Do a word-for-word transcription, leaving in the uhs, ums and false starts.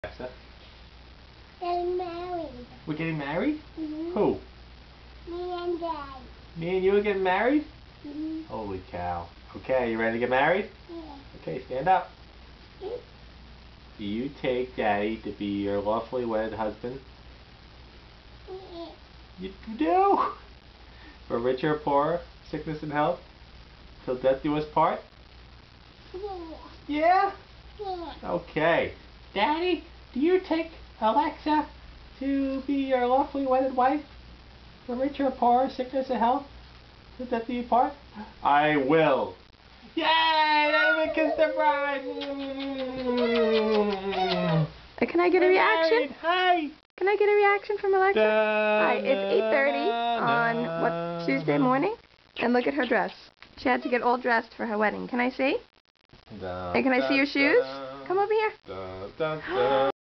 Alexa? Getting married. We're getting married? Mm-hmm. Who? Me and Dad. Me and you are getting married? Mm-hmm. Holy cow. Okay, you ready to get married? Yeah. Okay, stand up. Mm-hmm. Do you take Daddy to be your lawfully wedded husband? Yeah. You do? For richer or poorer, sickness and health, till death do us part? Yeah? Yeah. Okay. Daddy, do you take Alexa to be your lawfully wedded wife? For richer or poorer, sickness and health, till death do you part? I will. Yay! I even kissed the bride! Uh, Can I get a We're reaction? married. Hi! Can I get a reaction from Alexa? Da, Hi, it's eight thirty on, what, Tuesday morning? And look at her dress. She had to get all dressed for her wedding. Can I see? Da, And can I see your da, shoes? da, Come over here. da, da, da.